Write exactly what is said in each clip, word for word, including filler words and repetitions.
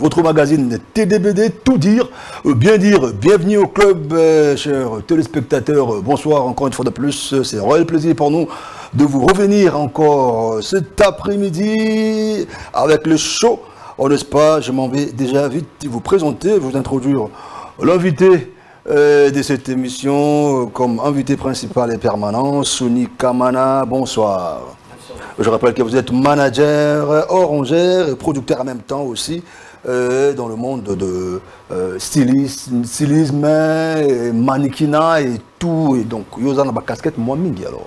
votre magazine T D B D, tout dire, euh, bien dire. Bienvenue au club, euh, chers téléspectateurs. Euh, bonsoir encore une fois de plus. C'est un réel plaisir pour nous de vous revenir encore cet après-midi avec le show. Oh, n'est-ce pas, je m'en vais déjà vite vous présenter, vous introduire l'invité euh, de cette émission euh, comme invité principal et permanent, Sony Kamana. Bonsoir. Je rappelle que vous êtes manager, orangère et producteur en même temps aussi euh, dans le monde de euh, stylisme, stylisme et mannequinat et tout. Et donc, vous avez une casquette moins mingi alors.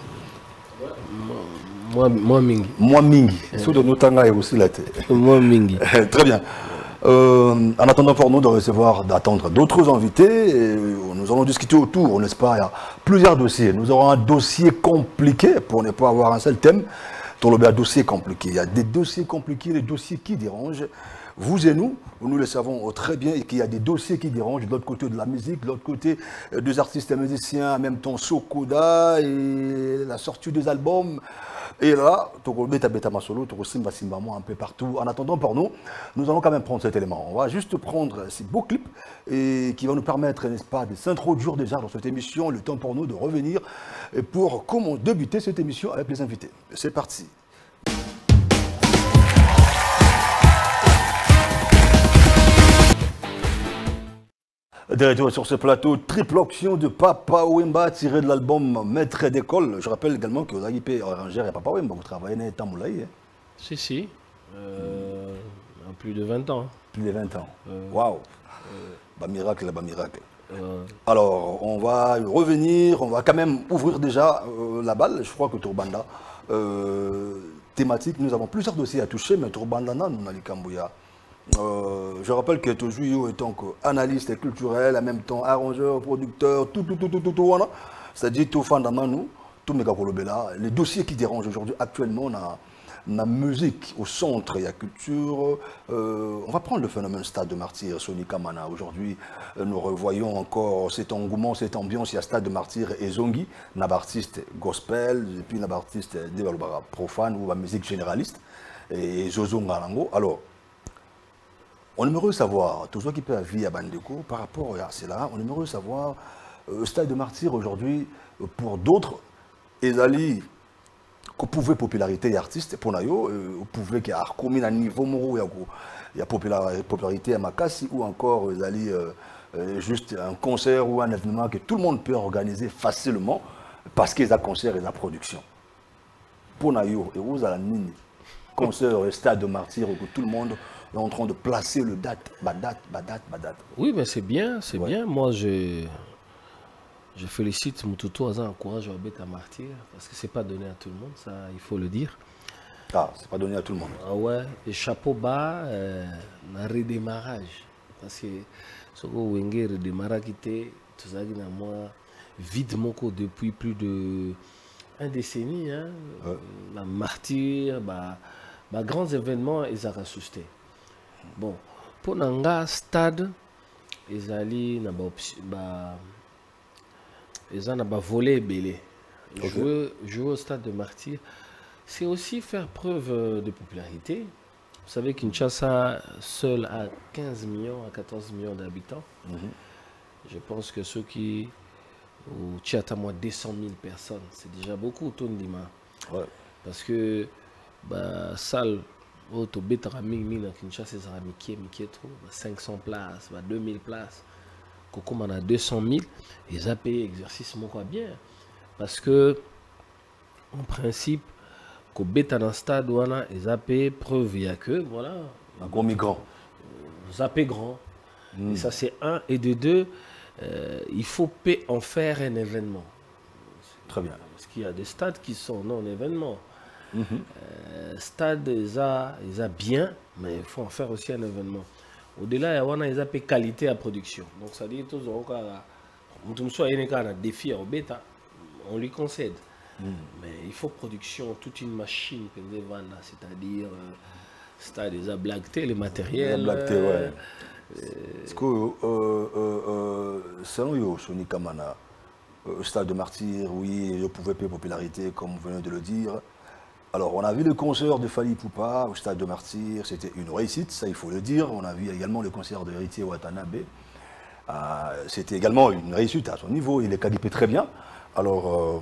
Moi, moi mingi. Moi mingi. Sous de nos tangas et aussi la tête. Moi mingi. Très bien. Euh, en attendant pour nous de recevoir, d'attendre d'autres invités, et nous allons discuter autour, n'est-ce pas? Il y a plusieurs dossiers. Nous aurons un dossier compliqué pour ne pas avoir un seul thème. Dans le dossier compliqué. Il y a des dossiers compliqués, des dossiers qui dérangent. Vous et nous, nous le savons très bien, et qu'il y a des dossiers qui dérangent de l'autre côté de la musique, de l'autre côté des artistes et musiciens, en même temps Sokoda et la sortie des albums. Et là, Beta Beta Masolo, Simba Simba moi un peu partout. En attendant, pour nous, nous allons quand même prendre cet élément. On va juste prendre ces beaux clips et qui vont nous permettre, n'est-ce pas, de s'introduire déjà dans cette émission. Le temps pour nous de revenir pour comment débuter cette émission avec les invités. C'est parti. De retour sur ce plateau, triple option de Papa Wemba tiré de l'album Maître d'école. Je rappelle également que vous avez été orangère et Papa Wemba, vous travaillez dans les temps moulaï. Si, si. Euh, plus de vingt ans. Plus de vingt ans. Euh, Waouh. Euh, bah miracle, bah miracle. Euh, Alors, on va revenir, on va quand même ouvrir déjà euh, la balle. Je crois que Tourbanda, euh, thématique, nous avons plusieurs dossiers à toucher, mais Tourbanda, nous avons les Kambouya. Euh, je rappelle que toujours étant analyste culturel, en même temps arrangeur, producteur, tout, tout, tout, tout, tout, tout, voilà. C'est-à-dire tout fan dans nous, tout méga là. Les dossiers qui dérangent aujourd'hui actuellement, on a la musique au centre, il y a culture. Euh, on va prendre le phénomène Stade de Martyr, Sony Kamana. Aujourd'hui, euh, nous revoyons encore cet engouement, cette ambiance. Il y a Stade de Martyr et Zongi, un artiste gospel, et puis un artiste profane ou la musique généraliste, et Zozo Ngalango. Alors, on aimerait savoir, tout ce qui peut vivre à Bandeko, par rapport à cela, on aimerait savoir, euh, Stade de Martyr aujourd'hui, euh, pour d'autres, Ezali, qu'on pouvait popularité et artiste, pour nous, euh, on pouvait qu'il y ait un niveau moro, il y a popularité à Makassi, ou encore Ezali, euh, euh, juste un concert ou un événement que tout le monde peut organiser facilement, parce qu'il y a un concert et la production. Pour nous, et vous avez un concert, Stade de Martyr, où tout le monde est en train de placer le date, ma date, ma date, ma date. Oui, mais c'est bien, c'est ouais. bien. Moi, je, je félicite Moutoutou Azan, encourage à Martyr, parce que c'est pas donné à tout le monde, ça, il faut le dire. Ah, c'est pas donné à tout le monde. Ah ouais, et chapeau bas, euh, un redémarrage. Parce que ce que vous avez redémarrage, tout ça, moi, vide mon coup depuis plus de un décennie. Hein, ouais. La Martyr, bah, bah, grands événements, ils ont ressuscité. Bon, pour Nanga, stade, ils allaient ont volé belé. Jouer, jouer au stade de Martyr, c'est aussi faire preuve de popularité. Vous savez Kinshasa, seul à quinze millions, à quatorze millions d'habitants. Mm-hmm. Je pense que ceux qui au Tchatama deux cent mille personnes, c'est déjà beaucoup, Tondima. Ouais. Parce que bah, salle, au Tobetara Ming Kinshasa, c'est cinq cents places, deux mille places. Comme on a deux cent mille, ils ont payé exercice mon quoi bien. Parce que, en principe, qu'au bêta dans le stade, ils ont payé preuve, il y a que, voilà. Un gros migrant. Ils ont payé grand. Mm. Et ça, c'est un. Et de deux, euh, il faut payer en faire un événement. Très bien. Parce qu'il y a des stades qui sont non événements. Mm-hmm. euh, stade, ils ont, ils ont bien, mais il faut en faire aussi un événement. Au-delà, il y a des qualité à production. Donc, ça dit que un défi au bêta, on lui concède. Mm. Mais il faut production, toute une machine, c'est-à-dire, euh, stade, des ablactés, les matériels. Les ablactés, ouais. Est-ce que, euh, euh, selon yo, Sony Kamana, euh, Stade de Martyr, oui, je pouvais payer popularité, comme vous venez de le dire. Alors, on a vu le concert de Fally Ipupa au Stade de Martyrs, c'était une réussite, ça il faut le dire. On a vu également le concert de Héritier Watanabe. Euh, c'était également une réussite à son niveau, il est qualifié très bien. Alors, euh,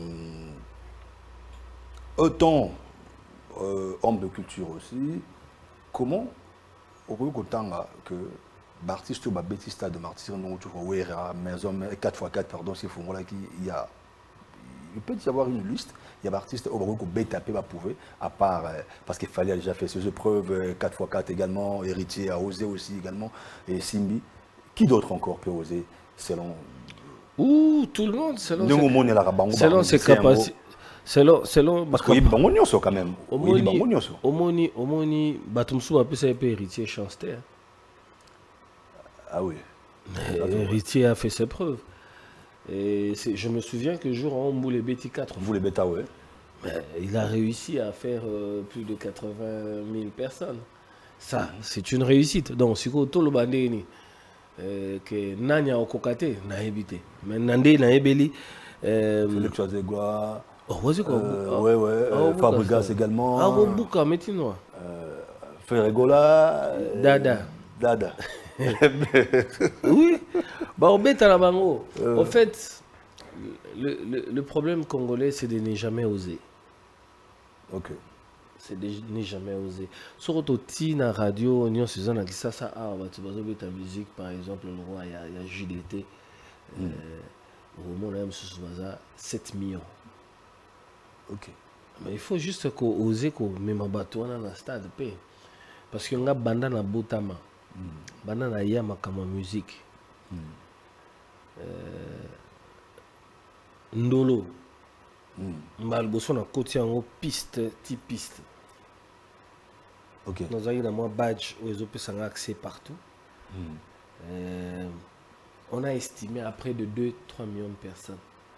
autant euh, homme de culture aussi, comment au que l'artiste ou Baptiste de Martyrs, nous maison quatre fois quatre, pardon, c'est fou, là qu'il y a. Il peut y avoir une liste. Il y a des artistes au Baroque qui va pouvoir, à part, euh, parce qu'il fallait déjà faire ses épreuves, euh, quatre fois quatre également, Héritier a osé aussi également, et Simbi. Qui d'autre encore peut oser, selon... Ouh, tout le monde, selon ses, selon ses capacités. Selon, selon, parce qu'il y a des gens quand même. Omoni, Omoni, Omoni, Batumsou a pu s'appeler Héritier Chanster. Ah oui. Héritier a fait ses preuves. Et je me souviens que jour on voulait Betty quatre. On voulait Beta, ouais. Mais il a réussi à faire euh, plus de quatre-vingt mille personnes. Ça, c'est une réussite. Donc, si vous avez le bandé, que Nanya au Kokate, n'a évité. Mais Nandé n'a ébélé. Félix Chazegua. Oh, vas-y quoi. Ouais, ouais. Fabregas également. Ah, bon, Bouka, mettez-nous. Ferregola. Dada. Dada. Oui, bah, on bête à la bango. Euh... En fait, le, le, le problème congolais, c'est de ne jamais oser. Ok. C'est de ne jamais oser. Surtout si la radio, on se dit que ça, ça, ah, tu vas ta musique, par exemple, le roi, il y a, il y a J D T. Mm. Euh, au monde, on a sept millions. Ok. Mais il faut juste qu'on ose qu'on même bateau dans le stade. Parce qu'on a banda na Botama. Mm. Banana yama kama musique. Mm. Euh, Ndolo. Mm. Mbalboso na côté en piste, ti piste. OK. Nous avons un badge où ils ont accès partout. Mm. Euh, on a estimé à près de deux à trois millions de personnes.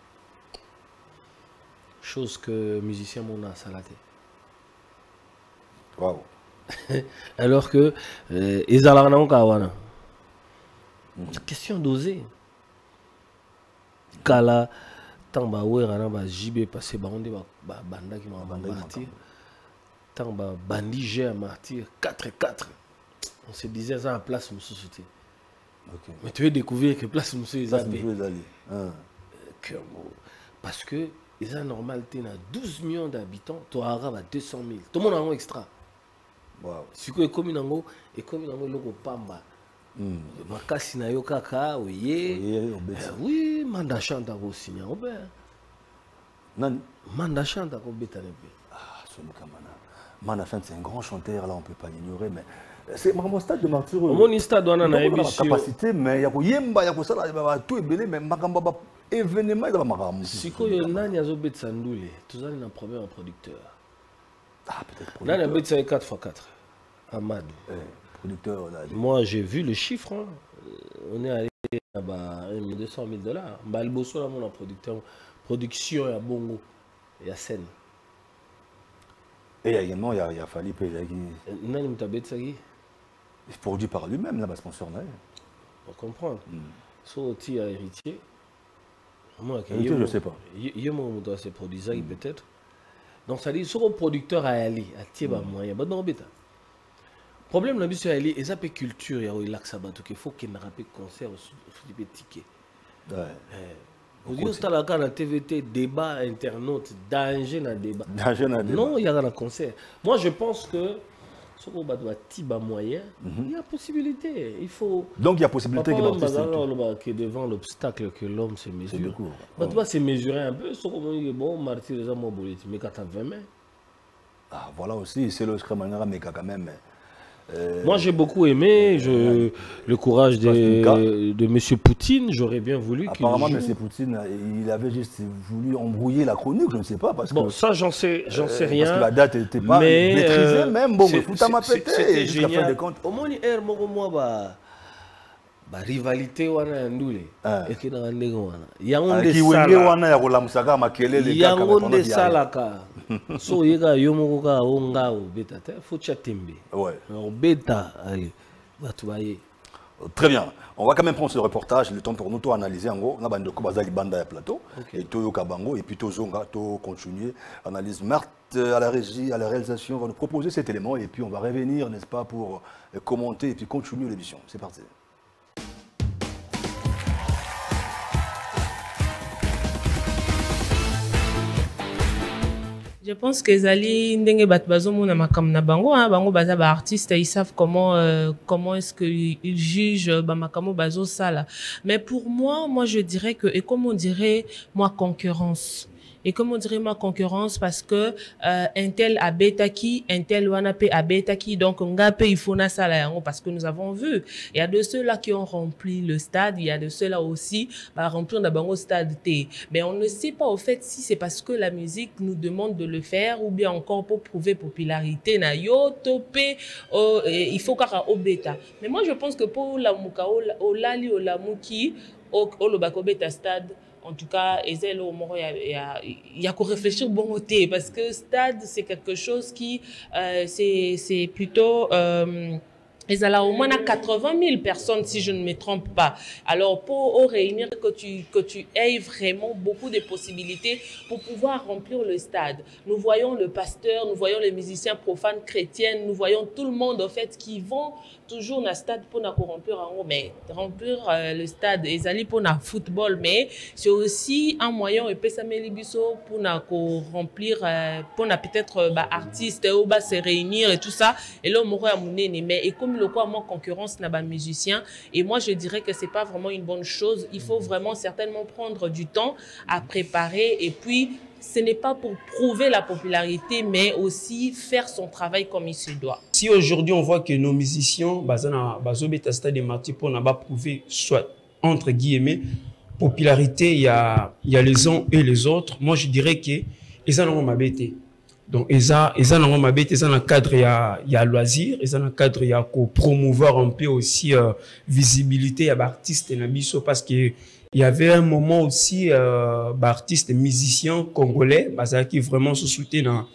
Chose que musiciens m'ont a salaté. Waouh. Alors que ils allaient en c'est question d'oser. Kala, tant ba ouera ba jibé passé ba onde ba banda qui m'a martyr. Tant ba bandi j'ai à martyr quatre quatre. On se disait ça en place nous société. OK. Mais tu veux découvrir que place nous c'est ça. Parce que ils ont normalité na douze millions d'habitants, toi arabe à deux cent mille. Tout le monde a un extra. Wow. Si vous avez nango et comme nango loko pamba. Makasi na yo kaka oye. Oui, manda chanta ko signa obe. Nan manda chanta ko betanebe. Ah, Sonika Mana. Mana chante c'est un grand chanteur là, on peut pas l'ignorer mais c'est mon stade de Martyrs. Mon stade on a na capacité mais ya ko yemba ya ko sala ba tout ebele mais makamba ba événement da makamba. Siko yo nani azobetsa ndule. Tozali na problème en producteur. Ah, peut-être nani abetsa quatre fois quatre. Amadou. Eh, producteur. Là, moi, j'ai vu le chiffre. Hein. On est allé à deux cent mille dollars. Balboso, là, mon producteur. Production, il y a Bongo. Il y a scène. Et il y a également, il y a, il y a Fally Ipupa. Nani Moutabet Sagi. Il produit par lui-même, là, sponsor. On comprend. Sauf qu'il y a héritier. Moi, héritier, je ne sais pas. Il y a mon doit se produire peut-être. Donc, ça dit, sur le producteur à aller, à Tieba moyen, bah, non, bêta. Problème, la mission, elle est, et ça peut culture, il y a eu l'axe à battre, il faut qu'il y ait un rappel concert au des tickets. Ouais. Vous dites, que dans la T V T, débat, internaute, danger dans le débat. Danger dans le débat. Non, il y a un concert. Moi, je pense que, si on va Tiba moyen, il y a possibilité. Il faut. Donc, il y a possibilité qu'il y ait devant l'obstacle que l'homme se mesure. Tu dois se mesurer un peu. Bon, Martyr, les hommes, mais quand tu as vingt mains. Ah, voilà aussi, c'est le Scramanera, mais quand même. Euh, Moi, j'ai beaucoup aimé je, le courage de, de M. Poutine. J'aurais bien voulu qu'il Apparemment, M. Poutine, il avait juste voulu embrouiller la chronique, je ne sais pas. Parce bon, que, ça, j'en sais, j'en sais euh, rien. Parce que la date n'était pas mais, maîtrisée, euh, même. Bon, il faut t'en péter. C'était génial. Au moins, il y a un la rivalité wana ndule et dans ndenge wana yango de sala wana ya kolamusaka makelele kaka yango de salaka so yeka yomoko ka onga obeta te faut chatembe ouais obeta allez batu baye Très bien. On va quand même prendre ce reportage, le temps pour nous analyser en gros. On a de Bazali Banda et plateau. Okay. Et Toyo Kabango, et puis Tozonga, to continuer. Analyse Marthe à la régie, à la réalisation, va nous proposer cet élément. Et puis on va revenir, n'est-ce pas, pour commenter et puis continuer l'émission. C'est parti. Je pense que Zali ndenge bat bazomo na makam na bango hein bango baza ba artistes ils savent comment euh, comment est-ce que ils jugent ba makamo bazo sala mais pour moi moi je dirais que et comme on dirait moi concurrence et comme on dirait ma concurrence parce que euh, Intel a Betaki, Intel Wanape a Betaki, donc Ngape il faut na sala parce que nous avons vu il y a de ceux-là qui ont rempli le stade, il y a de ceux-là aussi bah remplir na bango stade T, mais on ne sait pas au fait si c'est parce que la musique nous demande de le faire ou bien encore pour prouver popularité na yo topé oh, il faut kara au bêta. Mais moi je pense que pour la muka o lali o la muki au le bako bêta stade. En tout cas, il y a, y a qu'à réfléchir bon côté parce que stade c'est quelque chose qui euh, c'est c'est plutôt euh, et ça là au moins à quatre-vingt mille personnes si je ne me trompe pas. Alors pour au réunir que tu que tu aies vraiment beaucoup de possibilités pour pouvoir remplir le stade. Nous voyons le pasteur, nous voyons les musiciens profanes chrétiens, nous voyons tout le monde en fait qui vont toujours dans le stade pour na remplir en haut, mais remplir euh, le stade et aller pour na football, mais c'est aussi un moyen et pesa melibiso pour na remplir euh, pour na peut-être bah artistes ou bah se réunir et tout ça et là on à mon mais et comme le quoi moi concurrence n'a pas musicien et moi je dirais que c'est pas vraiment une bonne chose. Il faut vraiment certainement prendre du temps à préparer et puis ce n'est pas pour prouver la popularité mais aussi faire son travail comme il se doit. Si aujourd'hui on voit que nos musiciens bazana bazobeta stade de Martyrs pour n'a pas prouver soit entre guillemets popularité, il y a il y a les uns et les autres, moi je dirais que ils en ont mabété. Donc, ils ont un cadre, il y a, il y a loisir, ils ont un cadre, il y a promouvoir un peu aussi euh, visibilité à l'artiste et nabiso parce que il y avait un moment aussi euh, artistes et musiciens congolais, bah, qui vraiment se soutiennent dans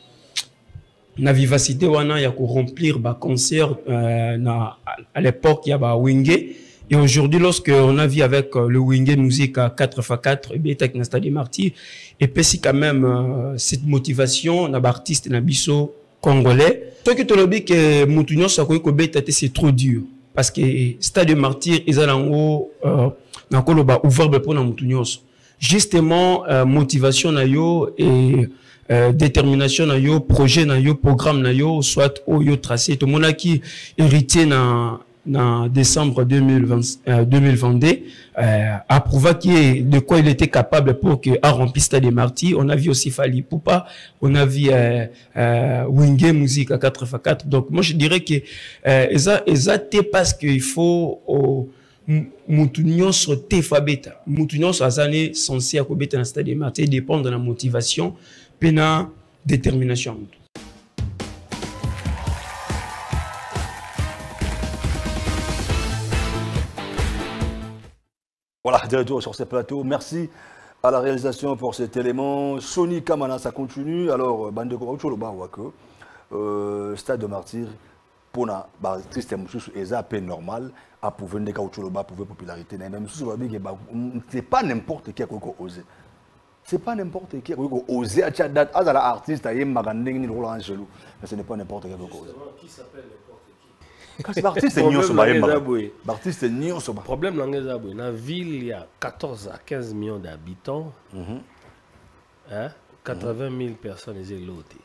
la vivacité, il y a pour remplir bah, concert euh, na, à l'époque il y a bah, Wingé. Et aujourd'hui, lorsque on a vu avec euh, le Wingé Musique à quatre fois quatre, et bien, avec le Stade des Martyrs, et puis c'est quand même euh, cette motivation, n'a artiste n'a biso congolais. Toi qui te le dis que Moutounion ça quoi que c'est trop dur parce que Stade des Martyrs ils ont en haut euh, n'a quoi le bas ouvert pour na Moutounion. Justement euh, motivation na yo et euh, détermination na yo, projet na yo, programme na yo, soit au yo tracé. Tout le monde qui héritier na en décembre deux mille vingt, euh, deux mille vingt-deux, euh, a prouvé de quoi il était capable pour que a rempli Stade des Martyrs. On a vu aussi Fali Poupa, on a vu euh, euh, Wingé Musique à quatre fois quatre. Donc moi je dirais que euh, exacté parce qu'il faut oh, Moutounion sur Tefa Beta. Moutounion sur Azane censé à Kobeta dans Stade des Martyrs dépend de la motivation, puis la détermination. Voilà, de retour sur ce plateau. Merci à la réalisation pour cet élément. Sony Kamana, ça continue. Alors, bande de Koucholoba, euh, Stade de Martyrs, pour la système est à peine normal, à pouvoir de Koucholoba, pour popularité. C'est pas n'importe qui a osé. C'est pas n'importe qui a osé à cette date. À la artiste, à Yemaganding, Roland Angelou. Mais ce n'est pas n'importe qui a osé. Qui s'appelle L'artiste est nion soba. L'artiste est nion soba. Problème dans la ville, il y a quatorze à quinze millions d'habitants. Mm-hmm. Hein? quatre-vingt mille personnes sont lotées.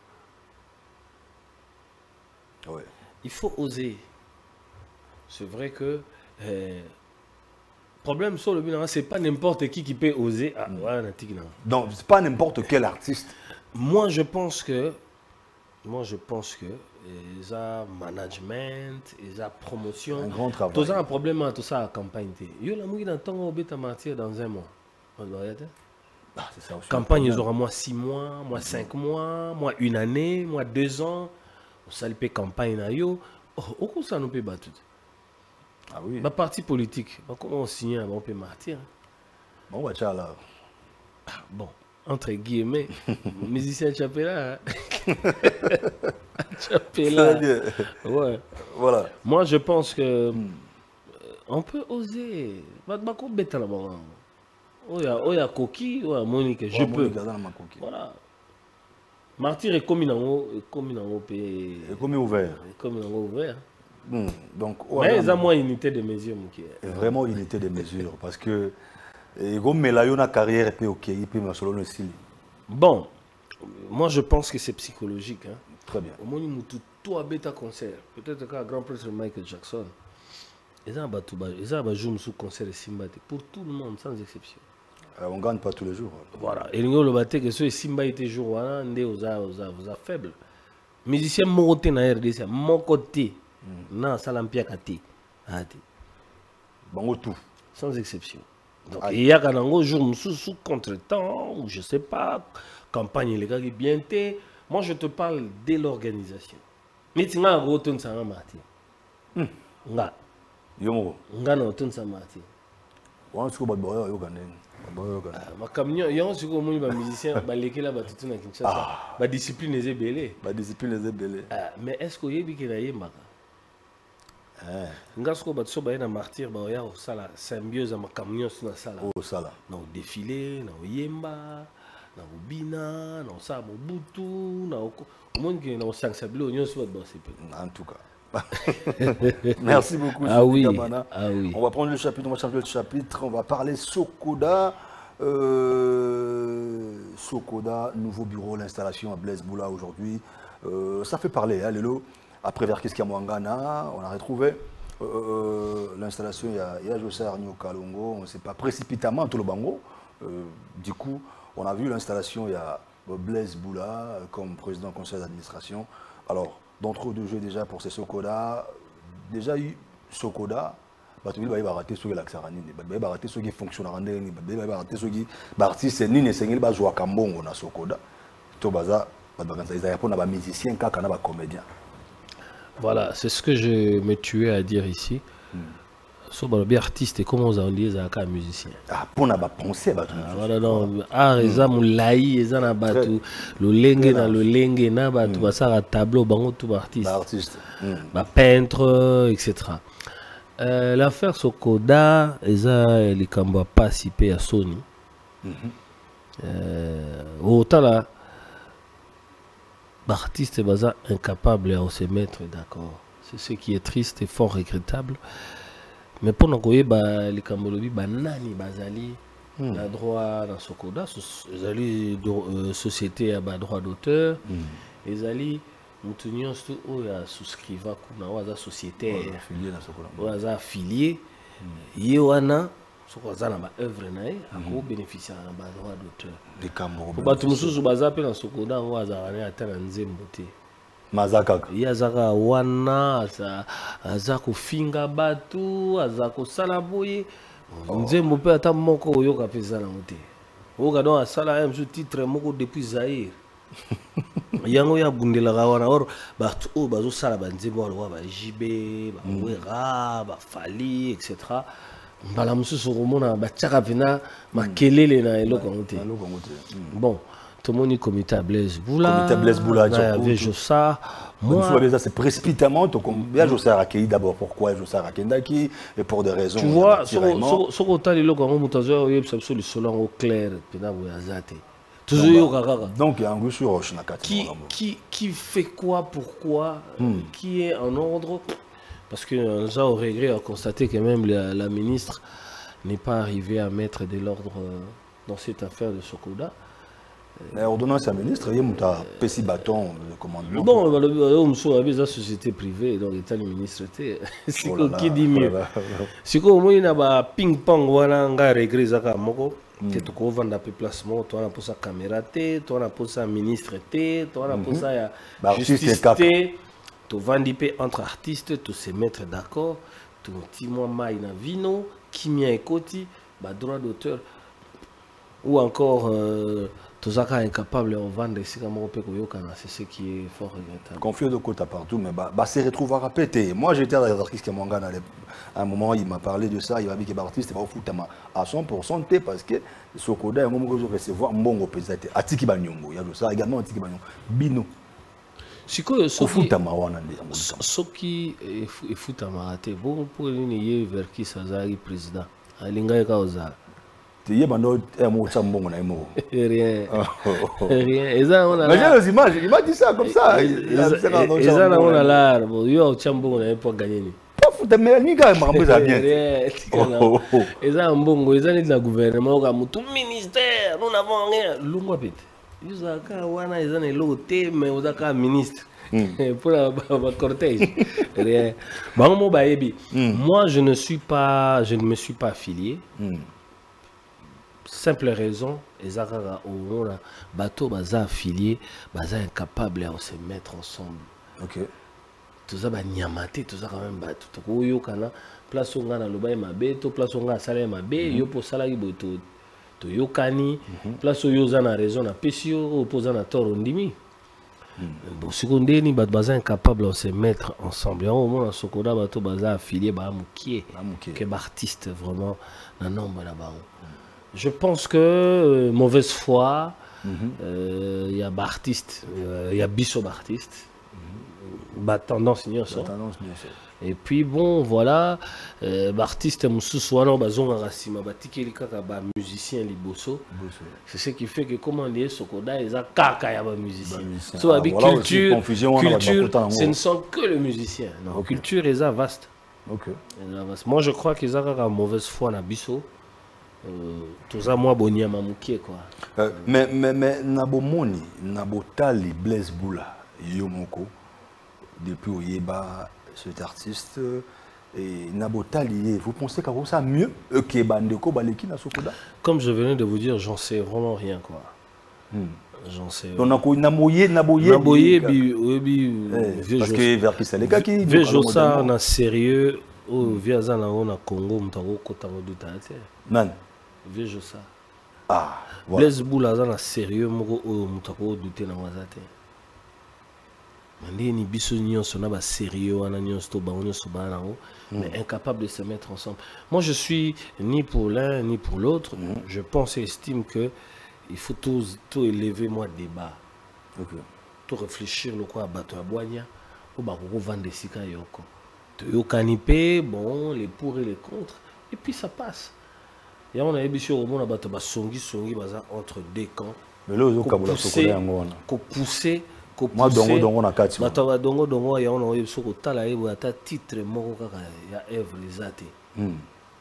Ouais. Il faut oser. C'est vrai que euh, problème sur le bilan, c'est pas n'importe qui qui peut oser. Ah, mm. ouais, donc c'est pas n'importe quel artiste. Moi je pense que moi je pense que ils ont management, ils ont promotion. Un grand travail. Tout ça un problème à tout ça à campagne. Yo la mouille dans temps au bêta Martyrs dans un mois. Ah, c'est ça. Campagne ils auront moi six mois, moi cinq mois, moi une année, moi deux ans. On salpe campagne na yo. Oh, au coup ça nous peut battre. Ah oui. Ma parti politique, comment on signe on peut Martyrs. Bon bah tiens là. Ah, bon. Entre guillemets, musicien Chapela. Chapela. Ouais. Voilà. Moi, je pense que On peut oser. Oya Koki, Oya Monique, je peux. Voilà. Martyr est comme un pays. Et comme ouvert. Comme ouvert. Mmh. Donc, mais ils ont moins unité de mesure. Vraiment unité de mesure. Parce que, comme la carrière est ok, il peut me solo le style. Bon, moi je pense que c'est psychologique. Hein. Très bien. Au moins, il tout à bêta concert. Peut-être qu'un grand prêtre Michael Jackson. Ils ont un jour sous concert de Simba pour tout le monde, sans exception. Alors, on ne gagne pas tous les jours. Voilà. Et nous, le baté que ce Simba était jour, on est faible. Musicien, mon côté, na R D C, mon côté, na Salampia Kati. Bon, tout. Sans exception. Donc, il y a un jour sous contre-temps, ou je ne sais pas, campagne les gars qui bien été. Moi, je te parle de l'organisation. Mais tu as un retour sur un martyr. Nga. Yomo. Nga na retour sur un martyr. On se voit boire au Ghana. Ma camion, il y a un second monde musicien, bah les là, bah tout na Kinshasa, bah discipline les ébélés. Bah discipline les ébélés. Mais est-ce qu'il y a des qui n'aient pas? Nga sko bah so bah na martyr bah ya au sala symbiose à ma camion sur la salle. Au sala. Na au défilé, na au yemba, na au bina, na au sa mobutu, na au au monde qui na au sensible au nyonso bah c'est peu. En tout cas. Merci beaucoup. Ah oui. Ah oui. On va prendre le chapitre, on va changer le chapitre, on va parler Sokoda. Euh, Sokoda, nouveau bureau, l'installation à Blaise Boula aujourd'hui. Euh, ça fait parler, hein, Lélo. Après vers Kiskamwangana, on a retrouvé euh, l'installation, il y a José Arnio Kalongo, on ne sait pas précipitamment tout le bango. Euh, du coup, on a vu l'installation, il y a Blaise Boula comme président du conseil d'administration. Alors, d'entre deux jeux déjà pour ces Sokoda, déjà eu Sokoda, il va rater ceux qui l'accéranine, il va rater ceux qui fonctionnent, il va rater ceux qui artistes, ni ne sengeli ba jouer Kambongo na Sokoda. To baza, ba baganza ils répondent à ba musicien kaka na ba comédien. Voilà, c'est ce que je me tuais à dire ici. So ba bien artiste comment on dit ça ka musicien. Ah pour na ba penser ba tout. Voilà non, ah eza mulai eza na batu, le lenge na le lenge na batu ba ça tableau bango tout artiste. Ba artiste. Ba peintre et cetera. Euh, l'affaire Sokoda, eza likambo pas si peu à Sony. Euh, autant là, l'artiste est incapable de se mettre d'accord. C'est ce qui est triste et fort regrettable. Mais pour nous connaître, bah likambo lobi banani bazali la droit dans Sokoda, bazali société à bas droit d'auteur, bazali nous tenions tout où à souscrire kuna waza société affilié dans Sokoda. Waza affilié yewana sokoza na ba œuvre nae ako bénéficier na ba droit d'auteur. Des Cameroun. Ba tu mususu baza pe na Sokoda waza wane ata na nzembo te. Mazaka. Yazaka wana za za kufinga batu, za kusala boye. Nzembo pe ata moko oyoka peza na mote. Oka don asala un titre moko depuis Zaïre. Yango ya bundela gawana or ba tu o bazo sala ba nzembo wa ba jibe ba wera ba fali et cetera. Mbala mususu komona ba tchaka vina makelele na eloko ngote. Bon, tout le monde est comité à Blaise Boula. Comité Blaise Boula. Avec Jossa. Moi, c'est précipitamment. Il y a Jossa Rakei d'abord. Pourquoi Jossa Rakendaki? Et pour des raisons. Tu vois, ce qu'on t'a dit là, quand on t'a dit, il y a absolument le solan au clair, puis là, vous avez donc il y a un goût sur qui, qui, qui fait quoi, pourquoi, hmm. qui est en ordre. Parce que nous avons au regret à constater que même la, la ministre n'est pas arrivée à mettre de l'ordre dans cette affaire de Sokoda. L'ordonnance à ministre, il y a un petit bâton de commandement. Bon, on a la société privée, donc l'État du ministre. C'est qui dit mieux. C'est comme il y a un ping-pong, voilà, on a regret ça. Que tu vas vendre un placement, tu as pour ça caméra, tu as pour ça ministre, tu as pour ça justice, tu vends entre artistes, tu se mettre d'accord, tu dis moi maï na vino, qui m'y a écouté, droit d'auteur, ou encore tu es incapable de vendre ici comme c'est ce qui est fort regrettable. Conflit de quota partout, mais bah, bah, c'est retrouvé à répéter. Moi j'étais dans les artistes qui m'ont gagné. À un moment, il m'a parlé de ça, il m'a dit que l'artiste va foutre à cent pour cent parce que Sokoda, un moment que je recevoir mon gros pesate. Atiki Banyongo, il y a ça également Atiki Banyongo. Bino. sikoyo soki soki efutama te bon pour nini ye Verkis azali président alinga ka ozala tu y bando e mo tsambongo na emo rien rien eza on a mais j'ai les images il m'a dit ça comme ça eza na on a là bon yo tsambongo na pour gagner ni futa mais ni ga mambo za bien eza mbongo eza ni la gouvernement ka mutu ministère nous n'avons rien lungwa pete yuzaka wana eza na lote mais ozaka ministre pour la cortège rien bango bayebi moi je ne suis pas je ne me suis pas affilié simple raison ezaka on a bateau baza affilié baza incapable à se mettre ensemble. OK. Tout ça ba nyamate tout ça quand même bateau to koyo kana place on na loba ma be to place on sala ma be yo po sala ki boto to yokani place yo za na raison na pesio opposant na tort ndimi. Bon seconde ni bat baza incapable à se mettre ensemble. Au moins sokoda bateau baza affilié ba mukie que artiste vraiment na nombre là-bas. Je pense que euh, mauvaise foi, il mm -hmm. euh, y a artiste, il euh, y a biso artiste, bah tendance ni ça. Et puis bon voilà, artiste mususuano bazonga rasima batikeli kaka ba musicien liboso. C'est ce qui fait que comment les sokoda ils a kaka ya ba musicien. So avec culture, culture, ce ne sont que les musiciens. Non, okay. Culture est vaste. OK. Moi je crois qu'ils ont une mauvaise foi na biso. Tout ça moi bonia mamukie quoi. Euh, mais mais mais nabomoni nabotali Blaise Boula yomoko depuis oyeba cet artiste et nabotali vous pensez que ça mieux que bandeko baleki na sokoda? Comme je venais de vous dire, j'en sais vraiment rien quoi. Hmm. J'en sais. Donc nako namoye naboye naboye bi obi parce que Verkis les gars qui vejo ça na sérieux au viaza na on a Congo mtako kota moduta te. Nan Vejo ça. Ah, voilà. Blaise Boula na sérieux moko o mutako douter na wazate. Mandi ni biso nyonso na ba sérieux wana nyonso to ba nyonso ba na o mais incapable de se mettre ensemble. Moi je suis ni pour l'un ni pour l'autre, mm. Je pense et estime que il faut tout tout élever moi débat. OK. Tout réfléchir le quoi bato aboanya o ba ko vendre sika yoko. To yo kanipé bon les pour et les contre et puis ça passe. Et on a ébiché au monde à battre songi songi baza entre deux camps. Mais là au kabula sokola ngona. Ko pousser, ko pousser. Moi dongo dongo na kati. Bato dongo dongo ya on a eu soko tala ebo ata titre moko kaka ya œuvre les até. Hmm.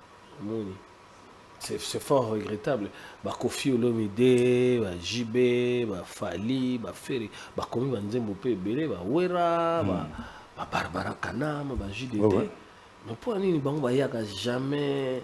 C'est c'est fort regrettable. Ba Kofi Olomide, ba J B, ba Fali, ba Ferry, ba komi ba Nzembo pe belé, ba Wera, ba ba Barbara Kanam, ba J D T. Mais pour nini bango ba yaka jamais.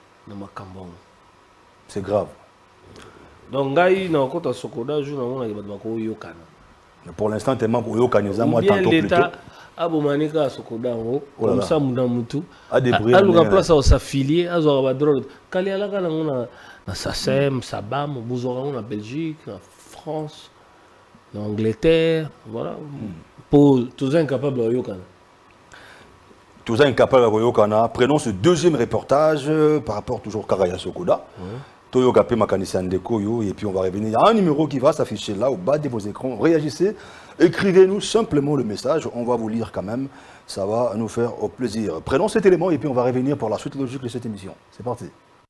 C'est grave. Donc, Gaï, n'a pas sokoda, je n'ai pas yokana. Pour l'instant, tellement pour yokana, nous avons tantôt plutôt. Abomanika sokoda, comme ça, Moudamoutou. À débrouiller. À la place à s'affilier, à Zora Badrol. Kalialaka, on a Sassem, Sabam, Bouzoran, en Belgique, en France, en Angleterre. Voilà. Pour tous incapables de yokana. Tous incapables de Yokana. Prenons ce deuxième reportage euh, par rapport toujours à Karaya Sokoda. Toyo Kapé Makanisa Ndeko, et puis on va revenir. Il y a un numéro qui va s'afficher là au bas de vos écrans. Réagissez, écrivez-nous simplement le message. On va vous lire quand même. Ça va nous faire au plaisir. Prenons cet élément et puis on va revenir pour la suite logique de cette émission. C'est parti.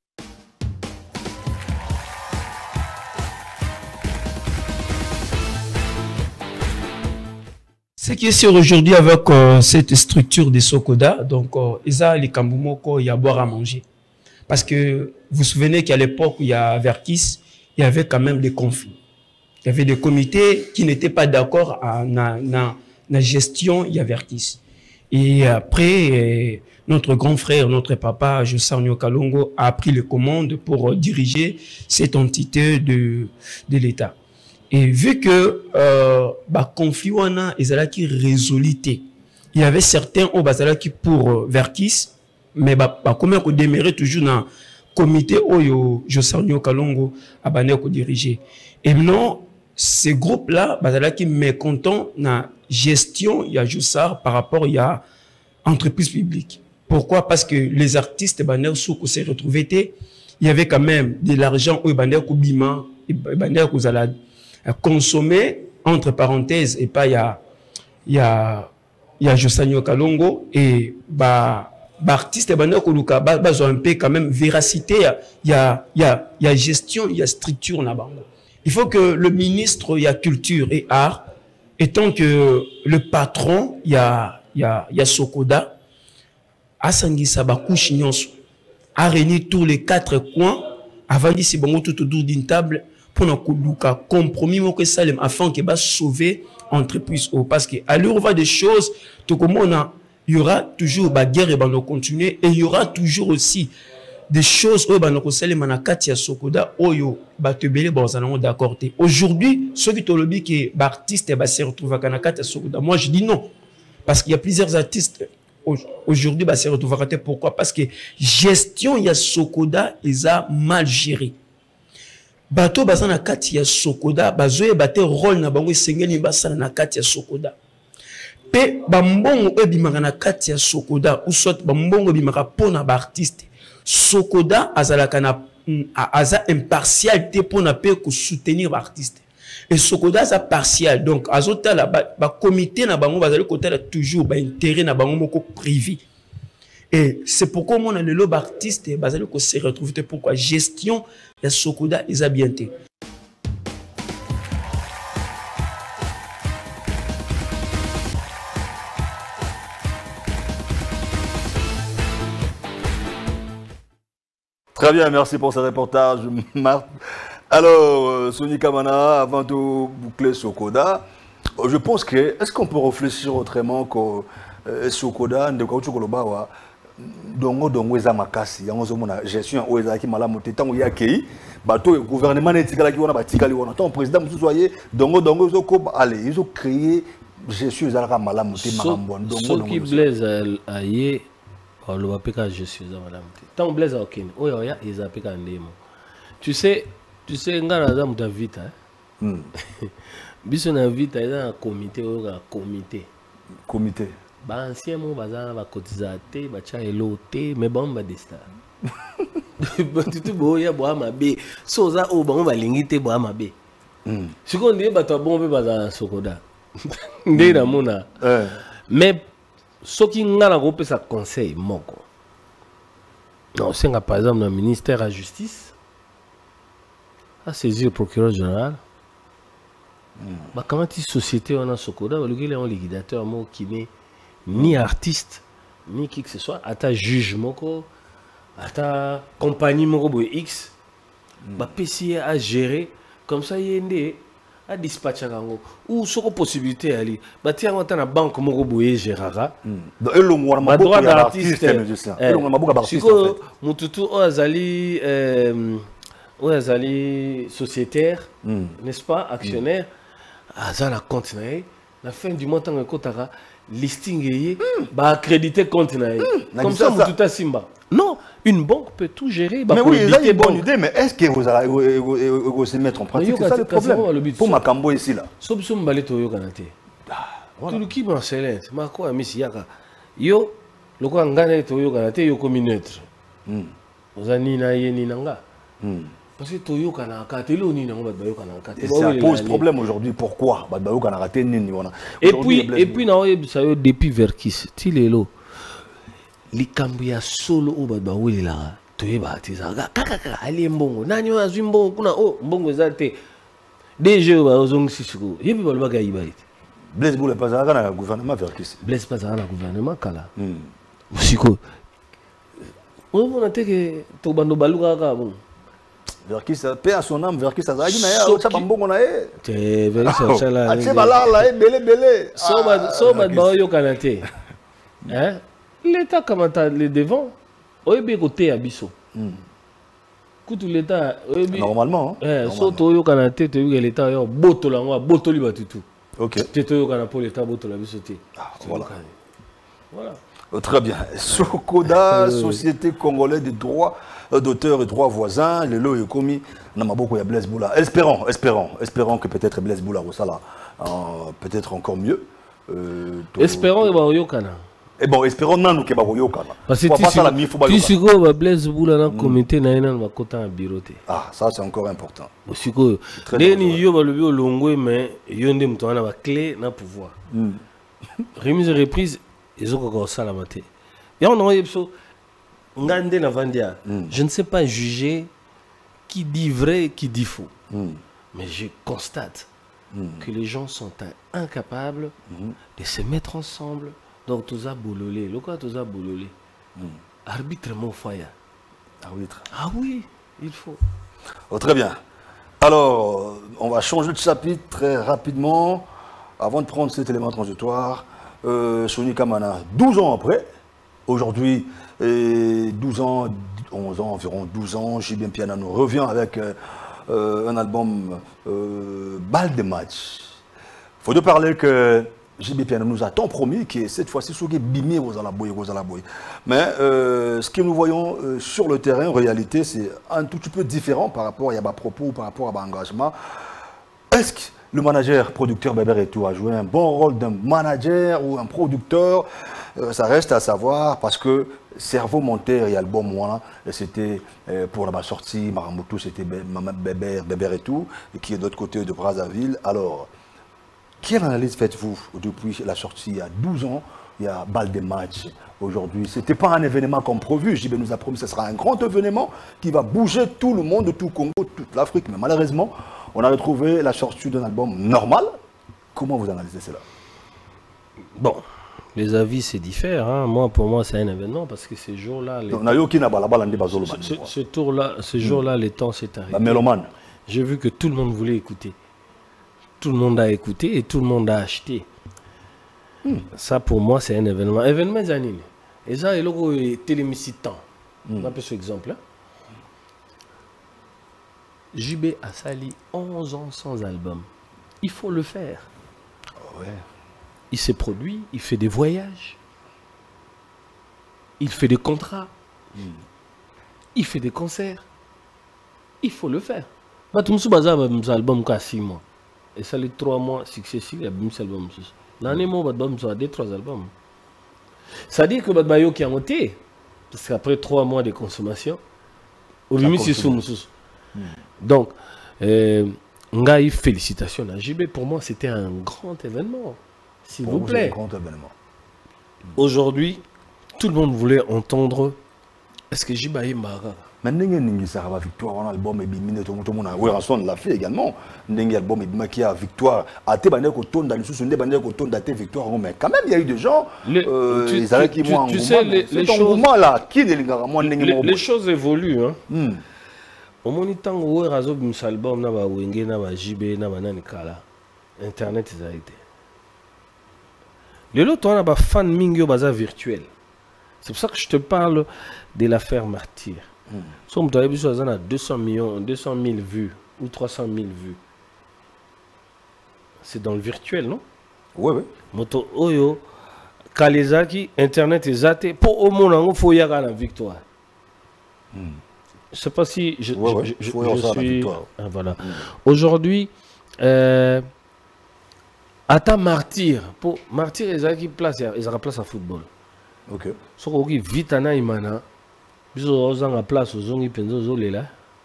Ce qui est sûr aujourd'hui avec euh, cette structure de Sokoda, donc ils ont les Kambumoko, il y a à boire à manger. Parce que vous vous souvenez qu'à l'époque où il y a Verkis, il y avait quand même des conflits. Il y avait des comités qui n'étaient pas d'accord à la gestion, il y a Verkis. Et après, euh, notre grand frère, notre papa, Jossarnio Kalongo, a pris les commandes pour euh, diriger cette entité de, de l'État. Et vu que euh, bah conflit wana ezalaki résoluté, il y avait certains au bazalaki pour euh, Verkis, mais bah bah comment qu'on démarrer toujours dans comité oyo Jossarnio Kalongo abane ko diriger. Et non, ces groupes là bazalaki mécontents na gestion il y a Jossar par rapport il y a entreprise publique. Pourquoi? Parce que les artistes baner sous s'est retrouvé il y avait quand même de l'argent au baner ko bima baner ko zala consommer entre parenthèses et pas il y a il y a il y a Josanyo Kalongo et bah bah artiste banda koluka ba ba un peu quand même véracité, il y a il y a il y a gestion, il y a structure na bango. Il faut que le ministre il y a culture et art, étant que le patron il y a il y a il y a Sokoda asangisa ba couche nyonso a réunir tous les quatre coins avant d'ici bango tout autour d'une table pour na koluka compromis mo que salem afin que ba sauver entreprise parce que à l'heure va des choses tout comme on a il y aura toujours la guerre et va continuer et il y aura toujours aussi des choses où va nous salem na kati ya Sokoda oyo ba tebele ba zanango d'accord. Aujourd'hui ceux qui te le dit que l'artiste va se retrouver na kati ya Sokoda, moi je dis non parce qu'il y a plusieurs artistes aujourd'hui va se retrouver. Pourquoi? Parce que gestion ya Sokoda ils a mal géré. Bato bazana kati ya Sokoda bazoye bate rôle na bango sengeli basana na kati ya Sokoda pe bambongo ebimaka na kati ya Sokoda ou soit bambongo ebimaka pona ba artiste Sokoda azalaka na aza impartialité pona pe ko soutenir ba artiste et Sokoda za partial donc azotala ba, ba comité na bango bazali kotala toujours ba intérêt na bango moko privé. Et c'est pourquoi mon le lobe artiste basé ko se retrouve pourquoi gestion ya Sokoda ils a bien été. Très bien, merci pour ce reportage, Marthe. Alors, euh, Sony Kamana, avant de boucler Sokoda, je pense que, est-ce qu'on peut réfléchir autrement que euh, Sokoda, de Kauchu Kolobawa, dongo dongo eza makasi yango zo mona gestion o eza ki malamu te tango ya kei bato gouvernement netikala ki wana batikali wana tant président mususu soyé dongo dongo zo ko allez ils ont créé gestion eza ka malamu te makambo dongo dongo qui Blaise aye lo bapeka gestion eza malamu te tant Blaise okene oyo ya eza peka ndemo tu sais tu sais ngana za muta vita hein biso na vita eza na comité oyo ka comité comité ba ancien mo bazana ba cotisate ba cha elote mais bon ba desta tout bo ya bo amabe so za o ba mo ba lingite bo amabe mm siko ndiye bato bon be bazana Sokoda ndé na mona mais soki ngana ko pesa conseil moko non senga par exemple le ministère de la justice a saisi le procureur général ba comment ti société on a Sokoda ba lukile on liquidateur mo kiné ni artiste ni qui que ce soit à ta juge moko à ta compagnie moko boy X ba P C a gérer comme ça yende a dispatcher kango ou soko possibilité ali ba tia ngota na banque moko boy gérera donc elongo na maboka ya artiste elongo na maboka ba artiste en fait mututu o azali euh o azali sociétaire n'est-ce pas actionnaire azala compte na la fin du mois tant kotaka listing et bah accréditer compte mmh, comme ça tout à simba non une banque peut tout gérer bah, mais oui là il y a une bonne idée mais est-ce que vous allez vous se mettre en pratique c'est ça le problème pour ma cambo ici là sob sob balé toyo kanate tout le qui m'enseigne ma quoi misi yaka yo le quoi ngana toyo kanate yo comme neutre vous ani na yeni nanga parce que Toyo kana katelo ni nango bayo kana katelo ça pose problème aujourd'hui pourquoi bayo kana raté ni wana et puis et puis na ça yo depuis Verkis ti lelo likambu ya solo o bayo lela toye ba tizaga kaka ali mbongo nani azwi mbongo kuna oh mbongo zate D G ba ozong sisuko yebi ba lobaka yibaite Blaise Boula pas za na gouvernement Verkis Blaise pas za na gouvernement kala musiko on on a que to bando baluka ka bon Verkis paix à son âme Verkis azaki na ya cha bambongo na ye te Verkis cha la ache balala e belé belé so ba so ba ba yo kanate hein l'état comment les devant oyebi côté ya biso kutu l'état oyebi normalement eh so to yo kanate te yo l'état yo botola ngo botoli batutu OK te to yo kana pour l'état botola biso te voilà voilà très bien. Sokoda, Société congolaise des droits d'auteur et droits voisins, le lot est commis. Namaboko ya Blaise Boula. Espérons, espérons, espérons que peut-être Blaise Boula Rosala, peut-être encore mieux. Euh, espérons que Baroyokana. Et bon, espérons non que Baroyokana. Parce que tu sais que Blaise Boula dans le comité national va coter un bureau. Ah, ça c'est encore important. Aussi que dès ni yo ba le bio longo mais yo ndé mutana ba clé na pouvoir. remise et reprise, ils ont encore ça la maté. Et on a eu ça. Je ne sais pas juger qui dit vrai, qui dit faux. Mm. Mais je constate mm. que les gens sont incapables mm. de se mettre ensemble. Donc, tous à boulolé. Le quoi, tous à boulolé. Arbitre mon foyer. Arbitre. Ah oui, il faut. Oh, très bien. Alors, on va changer de chapitre très rapidement. Avant de prendre cet élément transitoire, euh, Sony Kamana, douze ans après, aujourd'hui, douze ans, onze ans, environ douze ans, J B Piana nous revient avec euh, un album euh, Balle de match. Il faut de parler que J B Piana nous a tant promis que cette fois-ci, ce qui est bimé aux alaboy, aux alaboy. Mais euh, ce que nous voyons euh, sur le terrain, en réalité, c'est un tout petit peu différent par rapport à Yaba propos, par rapport à l'engagement. Est-ce que le manager, producteur Bébé Retour a joué un bon rôle d'un manager ou un producteur? euh, Ça reste à savoir parce que Cerveau Monter et album moi, c'était euh, pour la sortie, Maramoto, c'était Bébé Bébé Retour, qui est de l'autre côté de Brazzaville. Alors, quelle analyse faites-vous depuis la sortie il y a douze ans? Il y a balle de match aujourd'hui. Ce n'était pas un événement comme prévu. J B nous a promis que ce sera un grand événement qui va bouger tout le monde, tout le Congo, toute l'Afrique. Mais malheureusement, on a retrouvé la sortie d'un album normal. Comment vous analysez cela? Bon, les avis c'est différent. Hein. Moi, pour moi, c'est un événement parce que ces jours-là, les... ce, ce, ce tour-là, ce jour-là, les temps s'est arrêté. La mélomane. J'ai vu que tout le monde voulait écouter. Tout le monde a écouté et tout le monde a acheté. Hmm. Ça, pour moi, c'est un événement. Événement Zanine. Et ça, il y a télémicitant. On a un peu cet exemple. Hein? J B a sali onze ans sans album. Il faut le faire. Oh ouais. Il s'est produit, il fait des voyages. Il fait des contrats. Hmm. Il fait des concerts. Il faut le faire. Je suis basé sur album il y a six mois. Et ça, les trois mois successifs, il y a un album. L'année, il y a deux, trois albums. Ça dit que le maillot qui a monté, parce qu'après trois mois de consommation, au limite, c'est sous hmm. Donc, euh, félicitations à J B. Pour moi, c'était un grand événement. S'il vous plaît. Un grand événement. Aujourd'hui, tout le monde voulait entendre est-ce que J B est marre? Mais Nengue ça va victoire en album et bimine tout le monde a Weranson l'a fait également. Nengue album et qui a victoire à te bané ko tonda ni sous bané ko tonda te victoire mais quand même il y a eu des gens euh, tu, ils avaient qui moi tu sais les, les choses là qui les les, les choses évoluent hein. Hmm. Au moment temps où Weranson bim album na ba wenge na ba J B na ba nani kala internet ça a été. Le lot on a ba fan mingyo baza virtuel. C'est pour ça que je te parle de l'affaire Martyr. Hmm. Si on a deux cents millions, deux cent mille vues ou trois cent mille vues, c'est dans le virtuel, non? Oui, oui. Moto Oyo, Kalezaki, Internet est zaté. Pour au monde, il faut y avoir la victoire. Hmm. Je ne sais pas si je, ouais, ouais. je, je, je, je suis. Ah, voilà. Hmm. Aujourd'hui, euh, Ata Martyr, pour Martyr, ils ont place, ils ont place à football. Ok. Ce qui vite à Naïmana. Ils place aux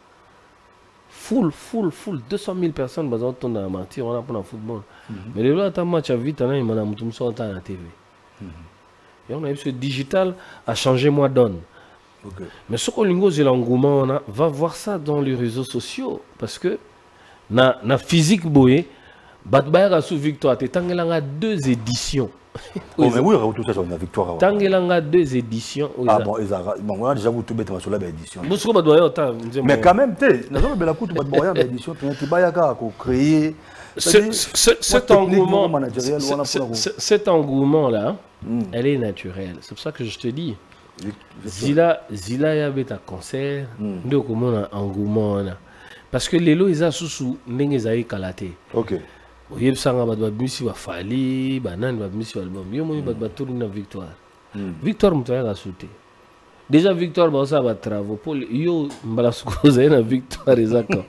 full, full, full, deux cent mille personnes dans la Martyr, on a pour le football. Mm -hmm. Mais le là, match à vite, on a un à la T V. Mm -hmm. Et on a eu ce digital à changer moi donne. Okay. Mais ce que l'ingos et l'engouement, va voir ça dans les réseaux sociaux. Parce que, na, na physique, boye, Batbaïra sous victoire, tu as deux éditions. Oh, mais oui, tout ça, c'est une victoire. Tangelanga deux éditions. Ah bon, ils ont déjà vous tout bête sur la édition. Mais quand même, tu as édition, tu as créé. Cet engouement, cet engouement-là, mm. elle est naturelle. C'est pour ça que je te dis, Zila, Zila y avait un concert, de comment un engouement. Parce que les lots, ils ont sous n'engagé à écalater. Ok. Il y a des musiques qui fali, banane, des musiques album. Il y a des tour une victoire. Victoire, je vais sauter. Déjà victoire, ça va travailler. Pour yo, je vais une victoire exactement.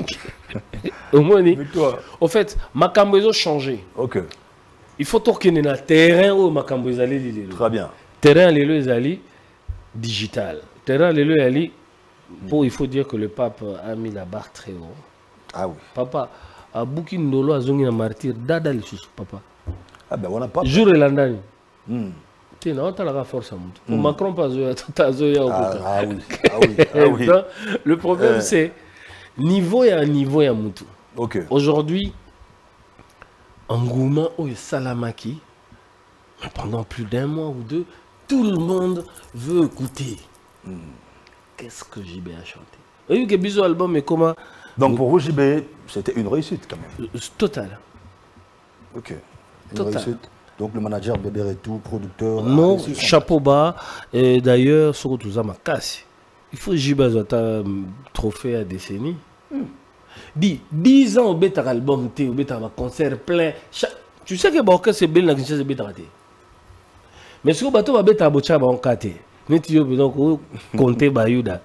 Au moins, au fait, ma cambo a changé. Ok. Il faut tourner dans le terrain où ma cambo est allé. Très bien. Terrain les est allé digital. Terrain les est allé. Pour il faut dire que le pape a mis la barre très haut. Ah oui. Papa. A Boukin Dolo a zongi na Martyr dada le sous papa. Ah ben on n'a pas. Jour et l'année. Hmm. Tu n'as pas la force à monter. Pour Macron, pas de ah, ah oui. Ah oui. Ah oui. Donc, le problème, Euh. c'est niveau et un niveau et un moutou. Ok. Aujourd'hui, engouement au Salamaki, mais pendant plus d'un mois ou deux, tout le monde veut écouter. Hmm. Qu'est-ce que J B a chanté? Vous avez vu que Bisou album est comment? Donc pour vous, J B, c'était une réussite quand même. Euh, Total. Ok. Une Total. réussite. Donc le manager Bébé et tout, producteur. Non, a réussi son- chapeau bas. Et d'ailleurs, sur tout ça, ma casse. Il faut J B un trophée à décennie. Dis, dix ans au bêta album, au bêta un concert plein. Cha- Tu sais que Borka c'est bien la question de bêta raté. Mais si on bateau va bêta bocha ba on kate. Net yo donc compter bayuda.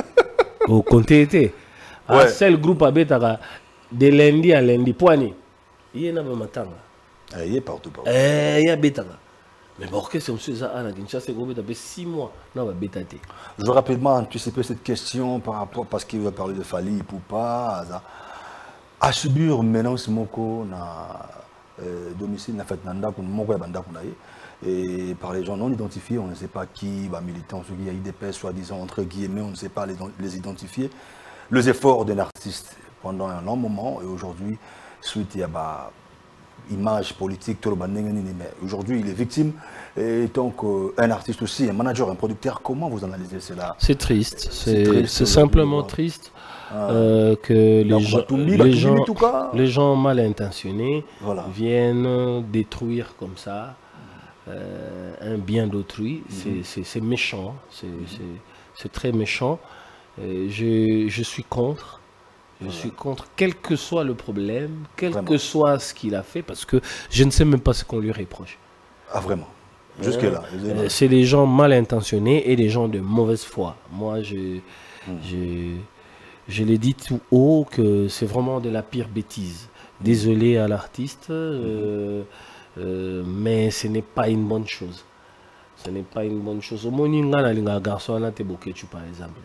Au compter été. Ouais. Un seul groupe à bêta de lundi à lundi poigné. Il y en a même matin. Ah, il est partout. partout. Eh, il y a bêta. Mais Borka c'est monsieur ça à la Kinshasa groupe bêta six mois. Non, va bêta té. Je veux rapidement anticiper cette question par rapport, parce qu'il va parler de Fali ou pas. À subir maintenant ce moko na euh, domicile na fait nanda kun moko ya banda kunaye et par les gens non identifiés, on ne sait pas qui va militants, ceux qui a I D P S soi-disant entre guillemets, on ne sait pas les, les identifier. Les efforts d'un artiste pendant un long moment et aujourd'hui suite il y a bah image politique tout le banding mais aujourd'hui il est victime et donc euh, un artiste aussi, un manager, un producteur, comment vous analysez cela? C'est triste, C'est c'est triste, c'est aujourd'hui, simplement ouais. triste Ah. euh, que les Donc, gens, Batumbi, les, Batumbi, gens, en tout cas. les gens mal intentionnés Voilà. viennent détruire comme ça euh, un bien d'autrui. C'est- C'est c'est méchant, c'est c'est- c'est très méchant. Euh, je, je suis contre. Je suis contre, quel que soit le problème, quel Vraiment. que soit ce qu'il a fait, parce que je ne sais même pas ce qu'on lui reproche. Ah vraiment. Jusque-là. Euh, c'est des gens mal intentionnés et des gens de mauvaise foi. Moi, je, je, je l'ai dit tout haut que c'est vraiment de la pire bêtise. Désolé à l'artiste, euh, euh, mais ce n'est pas une bonne chose. Ce n'est pas une bonne chose. Au moins, il y a un garçon là, par exemple.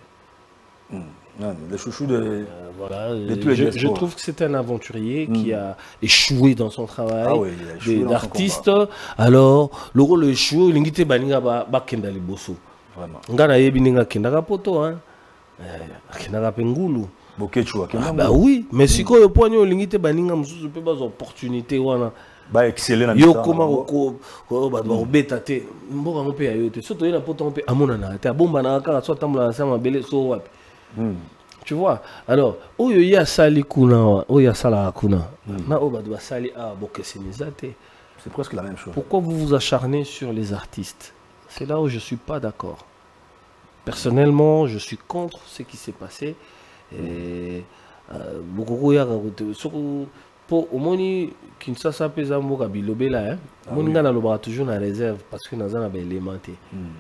Non, le chouchou de... Euh, voilà, De euh, tous les je, je diasporas. trouve que c'est un aventurier qui a échoué dans son travail Ah oui, il a échoué de- dans son d'artiste. Alors, le rôle de échoué, il ngite baninga ba ba kenda liboso. Vraiment. Ngana yebi ninga kenda ka poto hein. Eh, kenda ka pengulu. Bokechua. Ah, bah oui, mais si ko yo poigno lingite baninga mususu pe ba opportunité wana. Bah excellent. na Yo mitano, koma bango. ko ko ba ba obeta te. Mboka mo pe ya yo te. Soto yena poto mo pe amona na te. Bomba na ka so tamula na sama bele so wapi. Hmm. Tu vois, alors, oyo ya sali kuna, oyo ya sala kuna, na oyo ba sali a bokesenizate. C'est presque la même chose. Pourquoi vous vous acharnez sur les artistes? C'est là où je suis pas d'accord. Personnellement, je suis contre ce qui s'est passé. Et beaucoup ya pour au moni Kinshasa pesa mboka bilobela hein. Moni ngana loba toujours na réserve parce que naza na ba élémenté.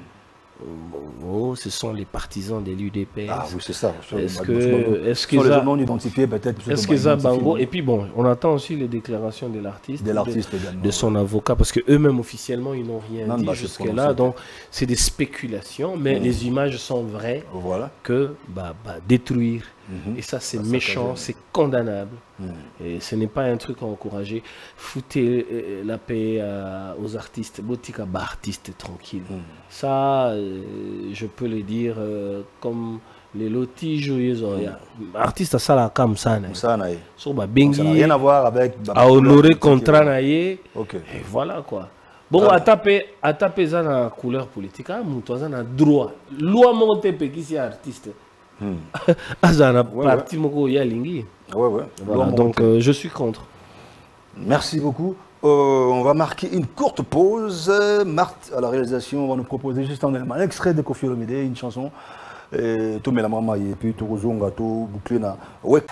Oh, ce sont les partisans de l'U D P S. Ah oui, c'est ça. Est-ce Bah, que, bah, est-ce sur que les ça, gens non identifiés peut-être. est-ce que ça Bango et puis bon, on attend aussi les déclarations de l'artiste, De de, l'artiste également. de son avocat, parce que eux-mêmes officiellement ils n'ont rien Non, dit bah, c'est jusque-là, prononcé. donc c'est des spéculations, mais les images sont vraies Voilà. que bah, bah, détruire. Mhm. Et ça c'est Ça, méchant, ça, c'est condamnable. Mhm. Et ce n'est pas un truc à encourager. Foutez euh, la paix euh, aux artistes, botika bah, artistes tranquilles. Ça, euh, je peux le dire euh, comme les lotis joyeux. Artiste à ça là comme ça. né. Ça n'a So ba ça n'a bengi rien à voir avec. bah, à honorer politique, contrat euh, naie. Ok. Et voilà quoi. Bon, Ah. à taper, à taper ça dans la couleur politique, ah, mouton, ça n'a droit. Loi monte pe qui c'est artiste. Hmm. Ah, ça n'a Ouais, parti moko ya lingi. Ouais, ouais. Voilà, Loi donc montée. euh, je suis contre. Merci beaucoup. Euh, on va marquer une courte pause. Euh, Marthe, à la réalisation, va nous proposer juste un élément, un extrait de Koffi Olomide, une chanson. Et tout mais la maman et puis tout roson gâteau bouclé na. Ouais.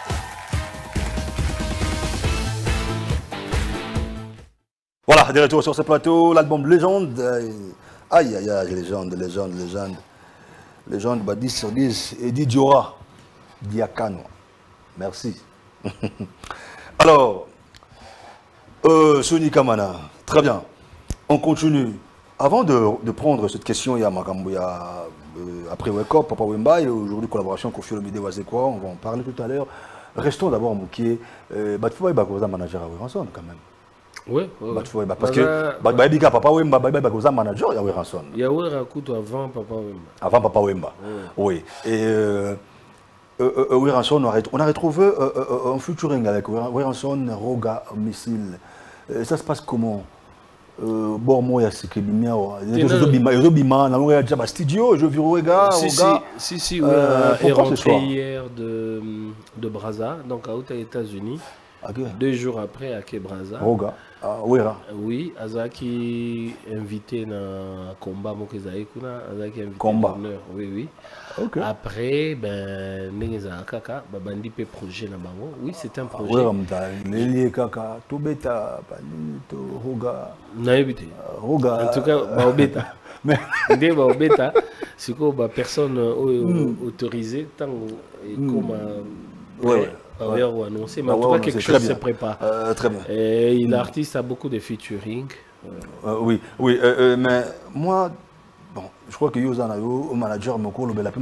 Voilà, de retour sur ce plateau, l'album Légende. euh, Aïe aïe aïe, légende, légende, légende. Légende, bah, dix sur dix. Eddie Diora, Diakano. Merci. Alors, euh, Sony Kamana, très bien. On continue. Avant de, de prendre cette question, il y a Makambo, il y a euh, après Wake Up, Papa Wemba, et aujourd'hui collaboration Koffi Olomide Wazekwa, on va en parler tout à l'heure. Restons d'abord Moukié. Euh, bah, tu vois, il y a un manager à Wiranson quand même. Oui, oui. Parce que Babika Papa Wemba, Babika est manager, il y a Weranson. Il y a Werakuto avant Papa Wemba. Avant Papa Wemba. Oui. Et Weranson, on a retrouvé un featuring avec Weranson, Roga, Missile. Ça se passe comment? Bon, moi, il y a ce qui est bien. Il y a Bima, il y a déjà studio, je vis Roga. Si, si, si, si, oui. Il est rentré hier de, de Brazza, donc à aux États-Unis. Okay. Deux jours après, à Kebraza. Roga. Ah, oui, Azaki invité dans combat, Azaki invité combat. Oui, oui. Okay. Après, ben, Nengeza Kaka, Babandi pe projet na bango. Oui, c'est un projet. Oui, Lélie Kaka, Tobeta, Roga. Naïbité. Roga. En tout cas, Baobeta. Mais dès Baobeta, c'est quoi, personne autorisée, tant comme. Oui. Ouais. Ou annoncé, mais en tout cas, quelque chose se prépare. Euh, très bien. Et l'artiste a beaucoup de featuring. Euh, oui, oui, euh, euh, mais moi, bon, je crois que Yosa au manager, moi,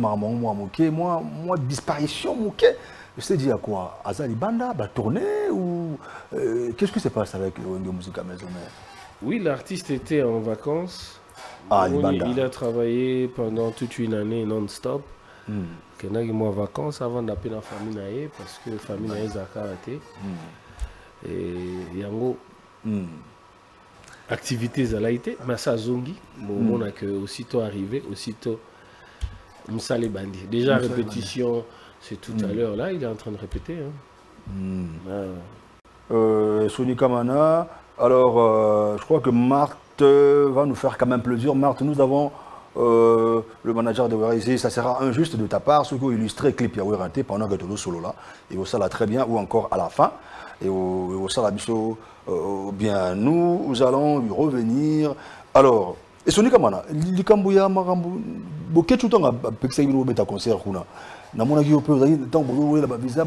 moi, moi, disparition, je sais dire quoi, Azali Banda, va tourner ou euh, qu'est-ce qui se passe avec Wenge Musica Maison? Oui, l'artiste était en vacances. Ah, il, il a travaillé pendant toute une année non-stop. Hmm. Il y a en vacances avant d'appeler la famille parce que la famille a karaté. Mm. Et yango mm. activités à l'aïté, mais ça zongi. Bon, on a que aussitôt arrivé, aussitôt Moussa les bandits. Déjà Moussa répétition, c'est tout mm. à l'heure là, il est en train de répéter. Hein. Mm. Ah. Euh, Sony Kamana, alors euh, je crois que Marthe va nous faire quand même plaisir. Marthe, nous avons Euh, le manager de Werizé, ça sera injuste de ta part, ce qui illustré clip Yahweh raté pendant que tu es solo là, et au sala très bien, ou encore à la fin, et au, au sala biso, euh, bien nous, nous allons lui revenir. Alors, et Sony Kamana, Likambouya, Marambu, Boké tout le temps à Pexaï Beta concert, na mon avis, on peut dire, tant que la visa,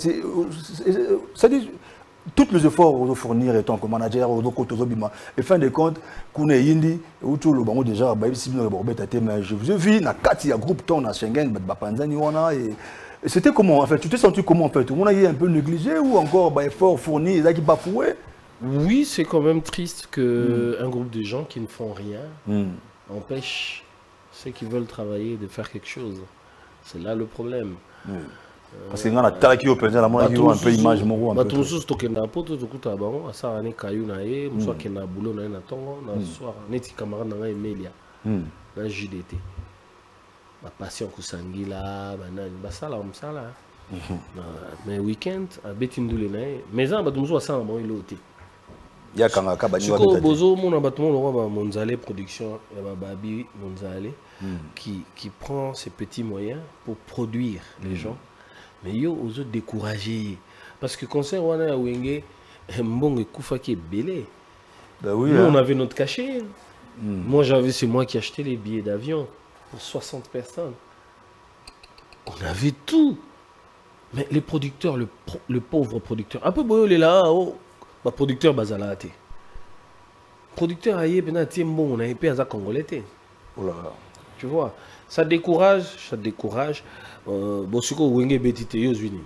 ça dit. Tous les efforts aux fournir étant comme manager aux côtés aux bima et fin de compte qu'on est indi ou tout le bango déjà bah ici nous le bête mais je vous ai vu na quatre groupe ton à Schengen bah Panzani wana et c'était comment en fait tu t'es senti comment en fait on a eu un peu négligé ou encore bah effort fourni et qui pas foué. Oui, c'est quand même triste que mm. un groupe de gens qui ne font rien mm. empêche ceux qui veulent travailler de faire quelque chose. C'est là le problème. Mm. Parce que nous avons talaki au président, la monnaie un peu image moro un peu. Tout ce qui est dans poto tout coup tabango, ça a né caillou naé, soit qui na boulot naé na tongo, na soir, neti camarade na Emilia, na J D T. Ma passion kusangila, banane, basala comme ça là. Mais week-end, à Betindule naé, mais en batumzo à ça na moi iloti. Il y a quand kabani wa betati. Bozo mon abattement le roi Monzale production, il y a Babi Monzale qui qui prend ses petits moyens pour produire les gens. Mais yo aux autres découragés parce que concert wana wenge mbongo kufa qui est belé. Ben oui. Nous hein. on avait notre cachet. Mm. Moi j'avais c'est moi qui achetais les billets d'avion pour soixante personnes. On avait tout. Mais les producteurs le pro, le pauvre producteur un peu boyo les là oh bah producteur bazalate. Producteur aïe bena tiembo on a épé à congolais. Oh là. Tu vois, ça décourage, ça décourage. Bon, ce que vous avez dit, vous avez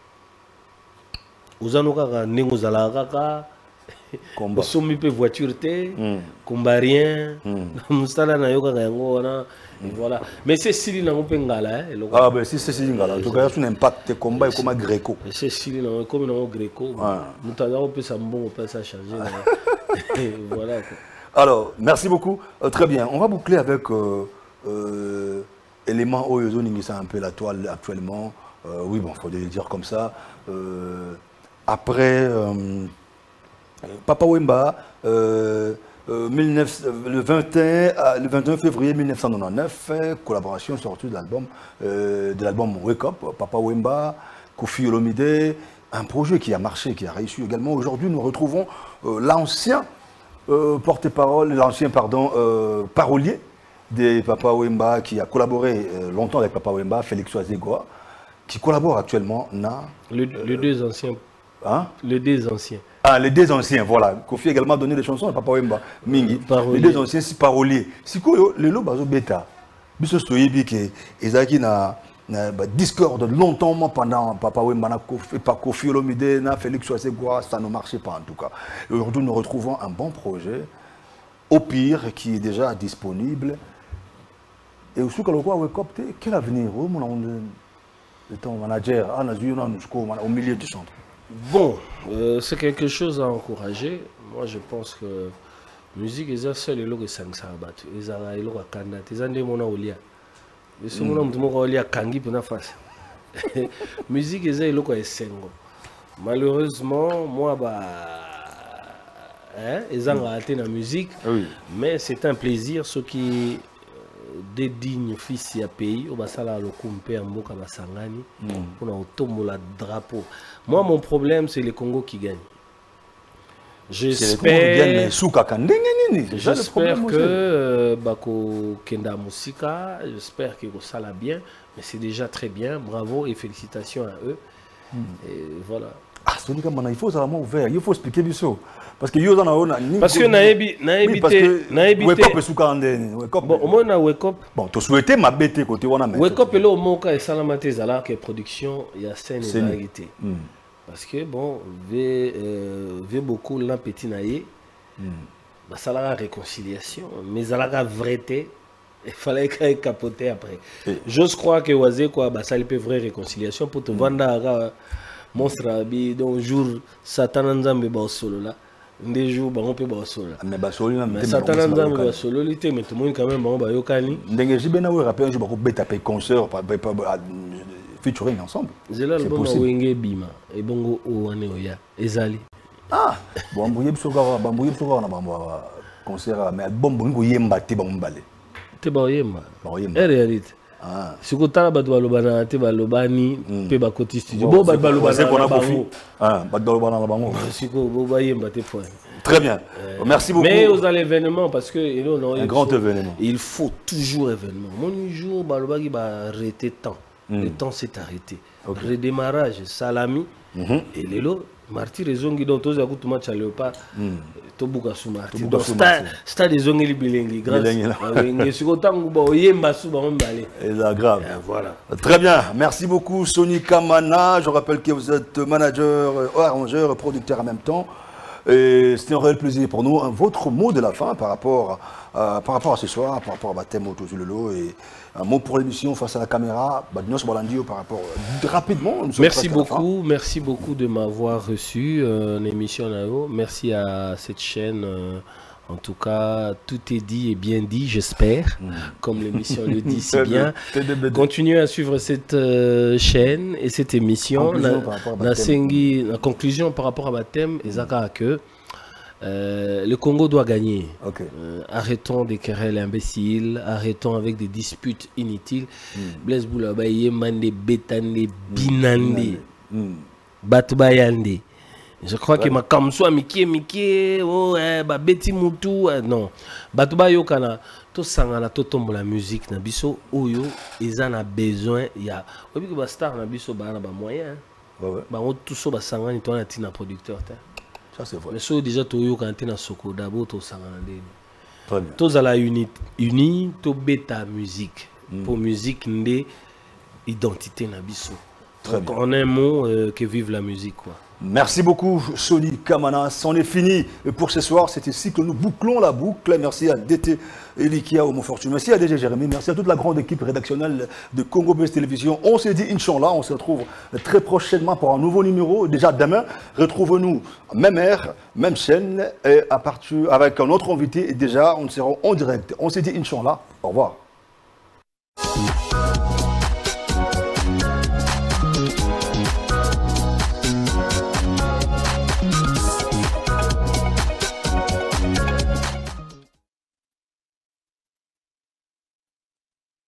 vous avez vous avez combat somme pe voiture te combat rien mustala na yoka ngona voilà mais c'est Sili na ngala ah ben si c'est Sili ngala en tout cas un impact combat comme Greco c'est Sili na comme na Greco mutala on peut ça bon on peut ça changer voilà quoi. Alors merci beaucoup euh, très bien on va boucler avec euh, euh, élément Oyozo Ningisa un peu la toile actuellement euh, oui bon faut le dire comme ça euh, après euh, Papa Wemba, euh, euh, mille neuf cents, le, vingt et un, le vingt et un février mille neuf cent quatre-vingt-dix-neuf, collaboration sortie de l'album euh, de l'album Wake Up, Papa Wemba, Kofi Olomide, un projet qui a marché, qui a réussi également. Aujourd'hui, nous retrouvons euh, l'ancien euh, porte-parole, l'ancien pardon euh, parolier de Papa Wemba, qui a collaboré euh, longtemps avec Papa Wemba, Félix Oazegoa, qui collabore actuellement na le, euh, les deux anciens. Hein? Les deux anciens. Ah, les deux anciens, voilà. Kofi a également donné des chansons à Papa Wemba, Mingi. Parolier. Les deux anciens, si paroliers. Si quoi, le lo bazo beta. Biso stoyebi ke ezaki na euh, bah, discorde longtemps moi, pendant Papa Wembana Kofi Olomide, Félix Ouassegwa, ça ne marchait pas en tout cas. Aujourd'hui, nous retrouvons un bon projet, au pire, qui est déjà disponible. Et aussi, quel avenir ton manager au milieu du centre? Bon, euh, c'est quelque chose à encourager. Moi, je pense que la musique est la seule et cinq cents battu. Ils ont ils ont candidat. Ils ont des mona olia. Ils sont mona mona olia kangi pour na face. Musique est la seule cinq. Malheureusement, moi bah hein, ils ont raté la musique. Oui. Mais c'est un plaisir ceux qui des dignes fils à pays au basala le kumpe en boka basangani pour na otombo la drapeau. Moi mon problème c'est le Congo qui gagne. J'espère j'espère que euh, bako kenda musika, j'espère que ça la bien, mais c'est déjà très bien, bravo et félicitations à eux. Mm. Et voilà. Ah, il faut vraiment ouvert, il faut expliquer du saut. Parce que yo na parce que naebi naebi naebi wake up suka ndeni wake up bon au moins na wake up bon to souhaiter ma bête côté wana mais wake up lo moka et salamate zala que production il y a scène et vérité parce que bon ve euh, ve beaucoup la petit naie bah ça la réconciliation mais ça la vérité il fallait qu'il capoter après j'ose croire que Oisé quoi bah ça il peut vraie réconciliation pour te vendre monstre abi donc jour satan nzambe ba solo là des jours bah on peut ba solo mais ba solo na mais satan nzambe ba solo lité mais tout le monde quand même ba yokani ndenge jibena we rappel jour ba ko beta pe concert pas featuring ensemble c'est l'album wenge bima et bongo o ane oya ezali ah bon mbouye bisoka ba mbouye bisoka na ba concert mais album bongo yemba te ba mbale te ba yemba ba yemba en réalité ah si ko tala batu balobana te balobani pe ba côté studio bo ba balobana c'est qu'on a confié ah ba balobana na bango si ko bo ba yemba te point très bien euh, merci beaucoup mais aux événements parce que you know, non, un grand faut, événement il faut toujours événement mon jour balobaki ba arrêter temps mm. le temps s'est arrêté okay. Redémarrage salami mm -hmm. et lelo martyr ezongi donc tous akutu match à léopard to buka sous martyr donc stade ezongi libilengi grâce ngé siko tangu ba oyemba sous ba mbale c'est grave voilà très bien merci beaucoup Sony Kamana je rappelle que vous êtes manager arrangeur producteur en même temps et c'était un réel plaisir pour nous votre mot de la fin par rapport à, par rapport à ce soir par rapport à Baptême Autozulolo et un mot pour l'émission face à la caméra, par rapport rapidement. Merci beaucoup, merci beaucoup de m'avoir reçu euh, l'émission Nao. Merci à cette chaîne. Euh, en tout cas, tout est dit et bien dit, j'espère, mm. comme l'émission le dit si bien. Continuez à suivre cette euh, chaîne et cette émission. La, la, sengi, la conclusion par rapport à Baptême, et Zaka que. Euh, le Congo doit gagner. Okay. Euh, arrêtons des querelles imbéciles, arrêtons avec des disputes inutiles. Mm. Blaise Boulaba, Yemande, Betande, Binande, mm. Batbayande. Je crois ouais. que ma kamso Mikie, Mikie, oh, eh, bah, Betty Moutou, eh, non. Batba Yokana, tout sangana, tout tombe la musique, na biso, oyo, ils en ont besoin. Il y a, oui, que bah, star, na biso, bah, na bah, moyen. Ouais, ouais. Bah, on tout ça, bah, sangana, toi, na tina producteur, ça c'est vrai. Mais so déjà toyo quand tu na soko d'abord to sangande. Très bien. Tous à la uni uni to beta musique. Mm. Pour musique ndé identité na biso. Très bien. En un mot euh, que vive la musique quoi. Merci beaucoup Sony Kamana, c'en est fini pour ce soir, c'est ici que nous bouclons la boucle. Merci à D T Elikia Homo Fortune, merci à D G Jérémy, merci à toute la grande équipe rédactionnelle de Congo Buzz Télévision. On s'est dit Inch'Allah, on se retrouve très prochainement pour un nouveau numéro. Déjà demain, retrouvez-nous même heure, même chaîne et à partir avec un autre invité. Et déjà, on sera en direct. On s'est dit Inch'Allah, au revoir.